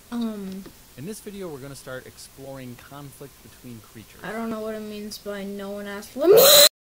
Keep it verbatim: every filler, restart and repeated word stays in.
Um, In this video, we're going to start exploring conflict between creatures. I don't know what it means by no one asked. Let me.